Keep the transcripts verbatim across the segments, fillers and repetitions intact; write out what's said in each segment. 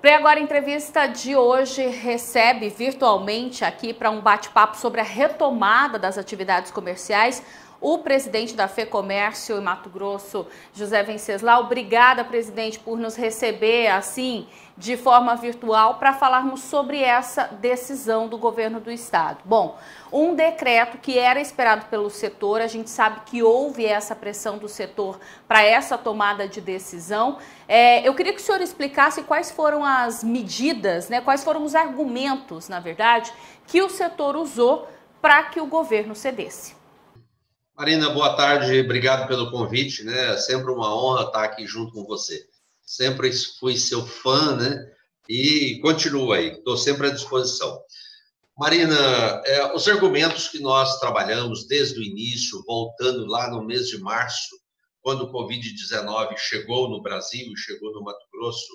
Pre, agora a entrevista de hoje recebe virtualmente aqui para um bate-papo sobre a retomada das atividades comerciais o presidente da FEComércio em Mato Grosso, José Venceslau. Obrigada, presidente, por nos receber assim de forma virtual para falarmos sobre essa decisão do governo do estado. Bom, um decreto que era esperado pelo setor, a gente sabe que houve essa pressão do setor para essa tomada de decisão. É, eu queria que o senhor explicasse quais foram as medidas, né, quais foram os argumentos, na verdade, que o setor usou para que o governo cedesse. Marina, boa tarde, obrigado pelo convite, né? É sempre uma honra estar aqui junto com você. Sempre fui seu fã, né? E continuo aí, estou sempre à disposição. Marina, é, os argumentos que nós trabalhamos desde o início, voltando lá no mês de março, quando o Covid dezenove chegou no Brasil e chegou no Mato Grosso,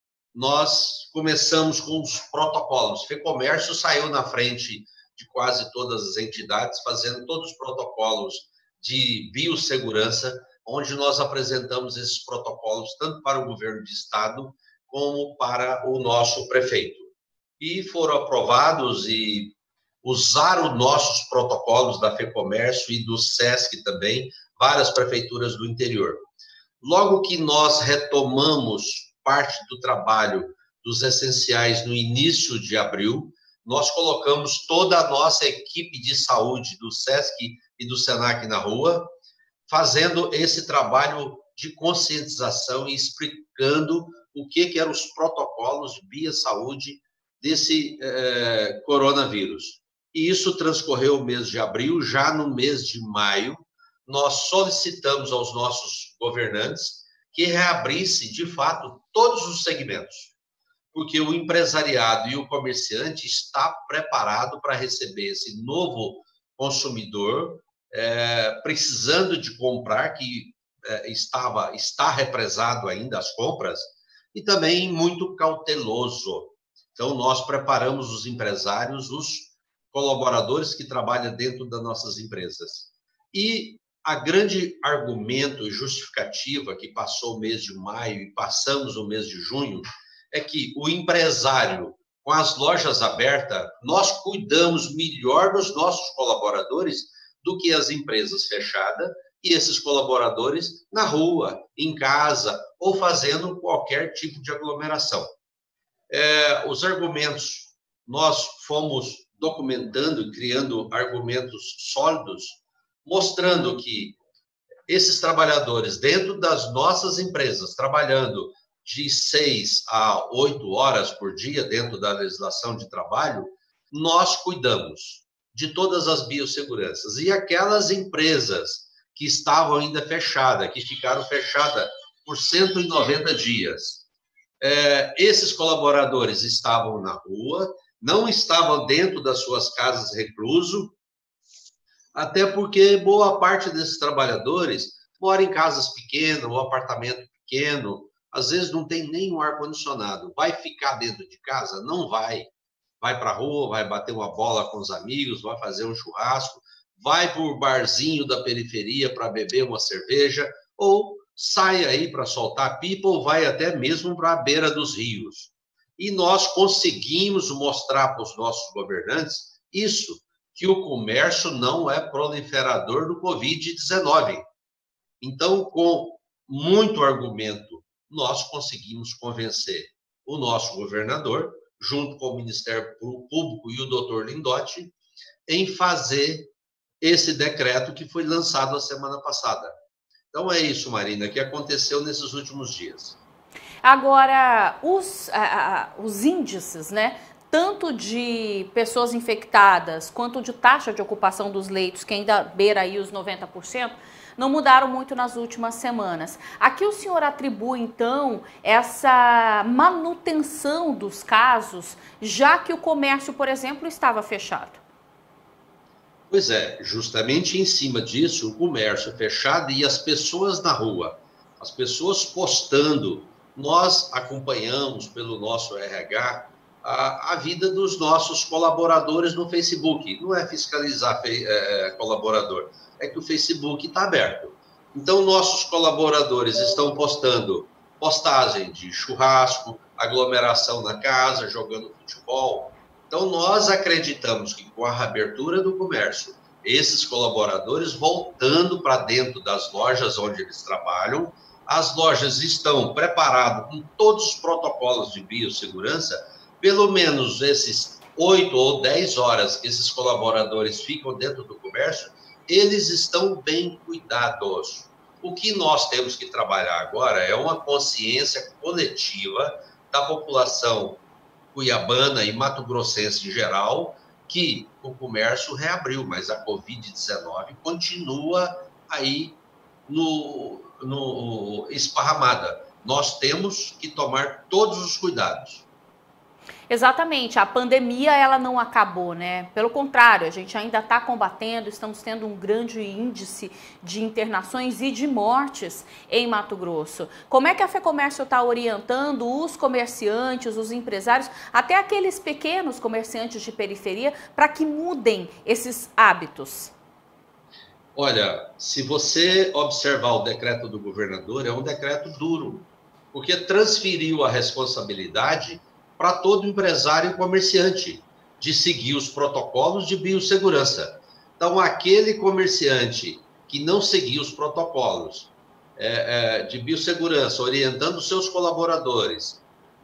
nós começamos com os protocolos. O FEComércio saiu na frente de quase todas as entidades, fazendo todos os protocolos de biossegurança, onde nós apresentamos esses protocolos tanto para o governo de estado como para o nosso prefeito. E foram aprovados e usaram nossos protocolos da FEComércio e do SESC também, várias prefeituras do interior. Logo que nós retomamos parte do trabalho dos essenciais no início de abril, nós colocamos toda a nossa equipe de saúde do SESC e do SENAC na rua, fazendo esse trabalho de conscientização e explicando o que, que eram os protocolos de biosaúde desse eh, coronavírus. E isso transcorreu o mês de abril. Já no mês de maio, nós solicitamos aos nossos governantes que reabrisse, de fato, todos os segmentos, porque o empresariado e o comerciante está preparado para receber esse novo consumidor, é, precisando de comprar, que é, estava, está represado ainda as compras, e também muito cauteloso. Então, nós preparamos os empresários, os colaboradores que trabalham dentro das nossas empresas. E a grande argumento e justificativa que passou o mês de maio e passamos o mês de junho é que o empresário, com as lojas abertas, nós cuidamos melhor dos nossos colaboradores do que as empresas fechadas e esses colaboradores na rua, em casa ou fazendo qualquer tipo de aglomeração. É, os argumentos, nós fomos documentando e criando argumentos sólidos, mostrando que esses trabalhadores, dentro das nossas empresas, trabalhando de seis a oito horas por dia, dentro da legislação de trabalho, nós cuidamos de todas as biosseguranças. E aquelas empresas que estavam ainda fechadas, que ficaram fechadas por cento e noventa dias, é, esses colaboradores estavam na rua, não estavam dentro das suas casas recluso, até porque boa parte desses trabalhadores mora em casas pequenas, ou apartamento pequeno, às vezes não tem nem um ar-condicionado. Vai ficar dentro de casa? Não vai. Vai para a rua, vai bater uma bola com os amigos, vai fazer um churrasco, vai para o barzinho da periferia para beber uma cerveja, ou sai aí para soltar pipa, ou vai até mesmo para a beira dos rios. E nós conseguimos mostrar para os nossos governantes isso, que o comércio não é proliferador do Covid dezenove. Então, com muito argumento, nós conseguimos convencer o nosso governador, junto com o Ministério Público e o doutor Lindotti, em fazer esse decreto que foi lançado na semana passada. Então é isso, Marina, que aconteceu nesses últimos dias. Agora, os, a, a, os índices, né, tanto de pessoas infectadas quanto de taxa de ocupação dos leitos, que ainda beira aí os noventa por cento, não mudaram muito nas últimas semanas. A que o senhor atribui, então, essa manutenção dos casos, já que o comércio, por exemplo, estava fechado? Pois é, justamente em cima disso, o comércio fechado e as pessoas na rua, as pessoas postando. Nós acompanhamos pelo nosso R H a, a vida dos nossos colaboradores no Facebook. Não é fiscalizar é, colaborador, é que o Facebook está aberto. Então, nossos colaboradores estão postando postagem de churrasco, aglomeração na casa, jogando futebol. Então, nós acreditamos que com a reabertura do comércio, esses colaboradores voltando para dentro das lojas onde eles trabalham, as lojas estão preparadas com todos os protocolos de biossegurança, pelo menos esses oito ou dez horas que esses colaboradores ficam dentro do comércio, eles estão bem cuidados. O que nós temos que trabalhar agora é uma consciência coletiva da população cuiabana e mato-grossense em geral, que o comércio reabriu, mas a covid dezenove continua aí no, no esparramada. Nós temos que tomar todos os cuidados. Exatamente, a pandemia ela não acabou, né? Pelo contrário, a gente ainda está combatendo, estamos tendo um grande índice de internações e de mortes em Mato Grosso. Como é que a FEComércio está orientando os comerciantes, os empresários, até aqueles pequenos comerciantes de periferia, para que mudem esses hábitos? Olha, se você observar o decreto do governador, é um decreto duro, porque transferiu a responsabilidade para todo empresário e comerciante de seguir os protocolos de biossegurança. Então, aquele comerciante que não seguir os protocolos é, é, de biossegurança, orientando seus colaboradores,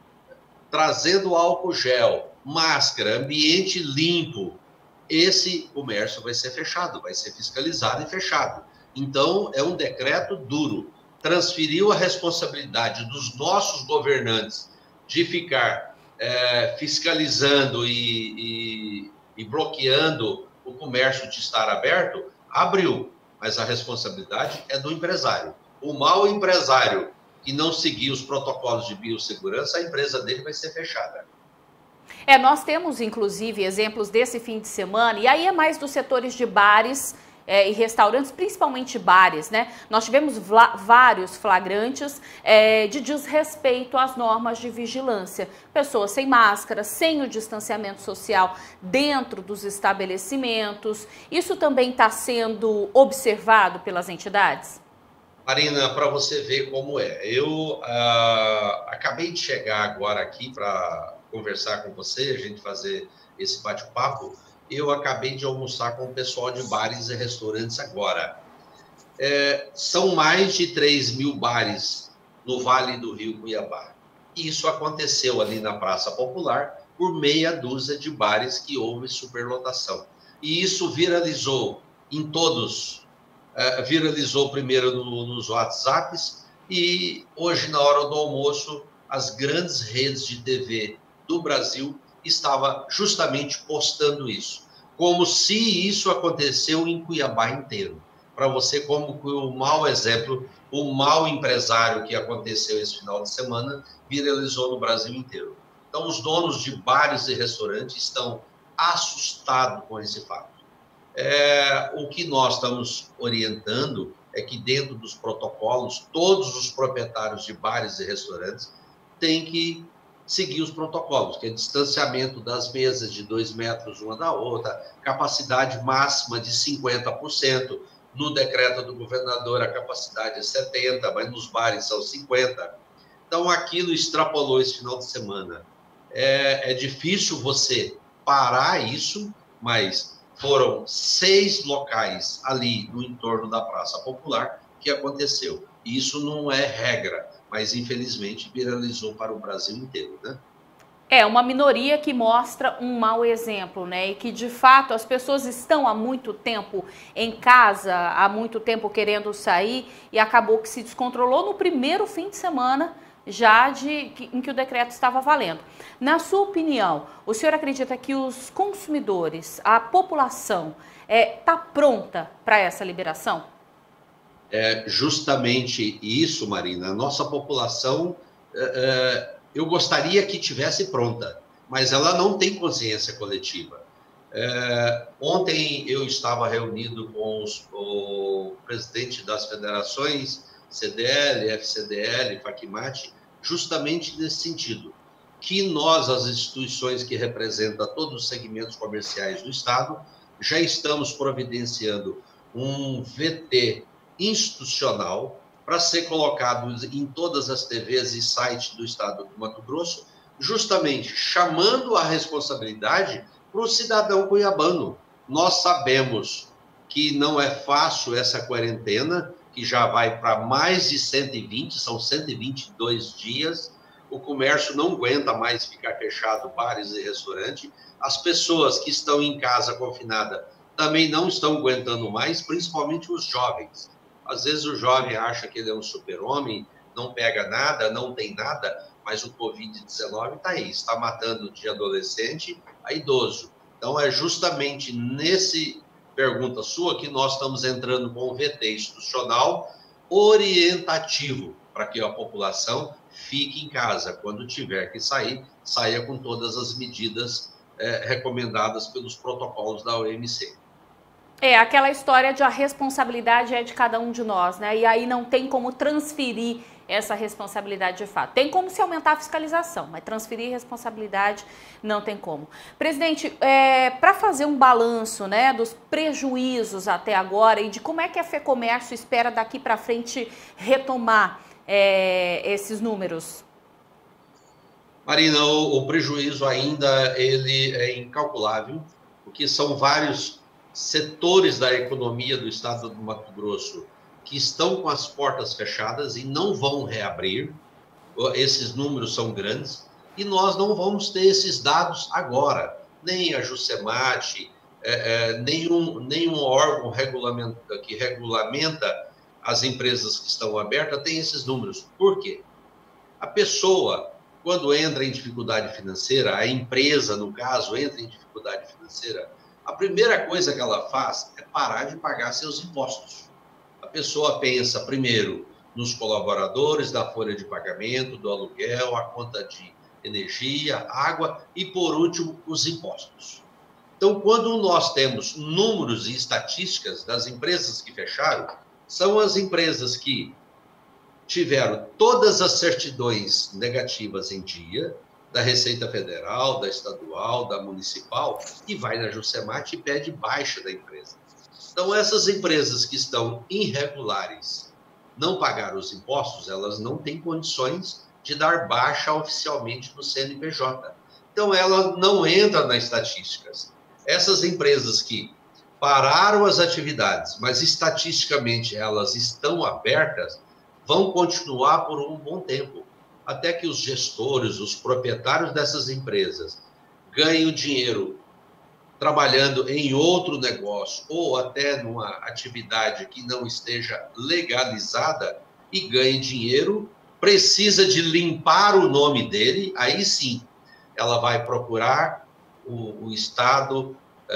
trazendo álcool gel, máscara, ambiente limpo, esse comércio vai ser fechado, vai ser fiscalizado e fechado. Então, é um decreto duro. Transferiu a responsabilidade dos nossos governantes de ficar É, fiscalizando e, e, e bloqueando o comércio de estar aberto, abriu, mas a responsabilidade é do empresário. O mau empresário que não seguir os protocolos de biossegurança, a empresa dele vai ser fechada. É, nós temos, inclusive, exemplos desse fim de semana, e aí é mais dos setores de bares É, e restaurantes, principalmente bares, né? Nós tivemos vários flagrantes é, de desrespeito às normas de vigilância. Pessoas sem máscara, sem o distanciamento social dentro dos estabelecimentos. Isso também está sendo observado pelas entidades? Marina, para você ver como é. Eu ah, acabei de chegar agora aqui para conversar com você, a gente fazer esse bate-papo. Eu acabei de almoçar com o pessoal de bares e restaurantes agora. É, são mais de três mil bares no Vale do Rio Cuiabá. Isso aconteceu ali na Praça Popular por meia dúzia de bares que houve superlotação. E isso viralizou em todos. É, viralizou primeiro no, nos WhatsApps e hoje, na hora do almoço, as grandes redes de T V do Brasil estava justamente postando isso, como se isso aconteceu em Cuiabá inteiro. Para você, como o mau exemplo, o mau empresário que aconteceu esse final de semana viralizou no Brasil inteiro. Então, os donos de bares e restaurantes estão assustados com esse fato. É, o que nós estamos orientando é que, dentro dos protocolos, todos os proprietários de bares e restaurantes têm que seguir os protocolos, que é distanciamento das mesas de dois metros uma da outra, capacidade máxima de cinquenta por cento. No decreto do governador, a capacidade é setenta por cento, mas nos bares são cinquenta por cento. Então, aquilo extrapolou esse final de semana. É, é difícil você parar isso, mas foram seis locais ali no entorno da Praça Popular que aconteceu. Isso não é regra, mas infelizmente viralizou para o Brasil inteiro, né? É uma minoria que mostra um mau exemplo, né? E que de fato as pessoas estão há muito tempo em casa, há muito tempo querendo sair e acabou que se descontrolou no primeiro fim de semana já de, em que o decreto estava valendo. Na sua opinião, o senhor acredita que os consumidores, a população, está é, pronta para essa liberação? É justamente isso, Marina. A nossa população, é, eu gostaria que tivesse pronta, mas ela não tem consciência coletiva. É, ontem eu estava reunido com os, o presidente das federações, C D L, F C D L, FACMAT, justamente nesse sentido, que nós, as instituições que representam todos os segmentos comerciais do Estado, já estamos providenciando um V T institucional para ser colocado em todas as T Vs e sites do estado do Mato Grosso, justamente chamando a responsabilidade para o cidadão cuiabano. Nós sabemos que não é fácil essa quarentena, que já vai para mais de cento e vinte, são cento e vinte e dois dias, o comércio não aguenta mais ficar fechado, bares e restaurantes, as pessoas que estão em casa confinada também não estão aguentando mais, principalmente os jovens. Às vezes o jovem acha que ele é um super-homem, não pega nada, não tem nada, mas o covid dezenove está aí, está matando de adolescente a idoso. Então é justamente nesse pergunta sua que nós estamos entrando com o V T institucional orientativo para que a população fique em casa. Quando tiver que sair, saia com todas as medidas é, recomendadas pelos protocolos da O M C. É, aquela história de a responsabilidade é de cada um de nós, né? E aí não tem como transferir essa responsabilidade de fato. Tem como se aumentar a fiscalização, mas transferir responsabilidade não tem como. Presidente, é, para fazer um balanço, né, dos prejuízos até agora e de como é que a FEComércio espera daqui para frente retomar é, esses números. Marina, o, o prejuízo ainda ele é incalculável, porque são vários setores da economia do estado do Mato Grosso que estão com as portas fechadas e não vão reabrir. Esses números são grandes e nós não vamos ter esses dados agora. Nem a Juscemat, é, é, nenhum, nenhum órgão regulamenta, que regulamenta as empresas que estão abertas tem esses números. Por quê? A pessoa, quando entra em dificuldade financeira, a empresa, no caso, entra em dificuldade financeira, a primeira coisa que ela faz é parar de pagar seus impostos. A pessoa pensa primeiro nos colaboradores, da folha de pagamento, do aluguel, a conta de energia, água e, por último, os impostos. Então, quando nós temos números e estatísticas das empresas que fecharam, são as empresas que tiveram todas as certidões negativas em dia, da Receita Federal, da Estadual, da Municipal, e vai na Juscemat e pede baixa da empresa. Então, essas empresas que estão irregulares, não pagaram os impostos, elas não têm condições de dar baixa oficialmente no C N P J. Então, ela não entra nas estatísticas. Essas empresas que pararam as atividades, mas estatisticamente elas estão abertas, vão continuar por um bom tempo, até que os gestores, os proprietários dessas empresas ganhem dinheiro trabalhando em outro negócio ou até numa atividade que não esteja legalizada e ganhe dinheiro, precisa de limpar o nome dele, aí sim ela vai procurar o, o Estado,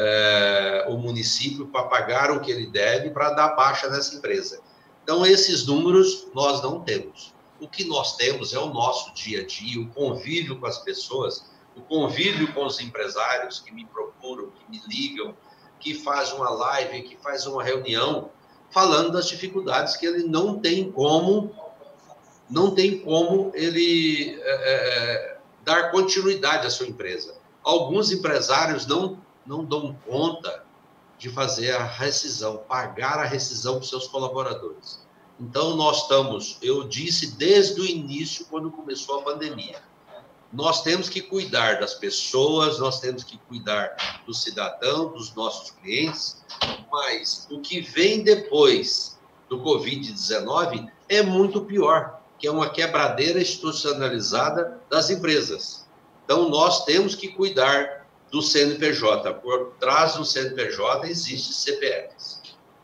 é, o município para pagar o que ele deve para dar baixa nessa empresa. Então, esses números nós não temos. O que nós temos é o nosso dia a dia, o convívio com as pessoas, o convívio com os empresários que me procuram, que me ligam, que fazem uma live, que fazem uma reunião, falando das dificuldades que ele não tem como, não tem como ele é, dar continuidade à sua empresa. Alguns empresários não, não dão conta de fazer a rescisão, pagar a rescisão para os seus colaboradores. Então, nós estamos, eu disse desde o início, quando começou a pandemia, nós temos que cuidar das pessoas, nós temos que cuidar do cidadão, dos nossos clientes, mas o que vem depois do covid dezenove é muito pior, que é uma quebradeira institucionalizada das empresas. Então, nós temos que cuidar do C N P J. Por trás do C N P J existe C P Fs.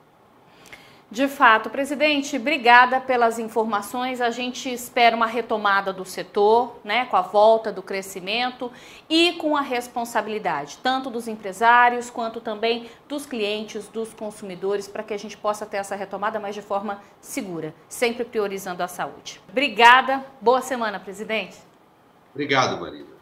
De fato, presidente, obrigada pelas informações. A gente espera uma retomada do setor, né, com a volta do crescimento e com a responsabilidade, tanto dos empresários quanto também dos clientes, dos consumidores, para que a gente possa ter essa retomada, mas de forma segura, sempre priorizando a saúde. Obrigada, boa semana, presidente. Obrigado, Marina.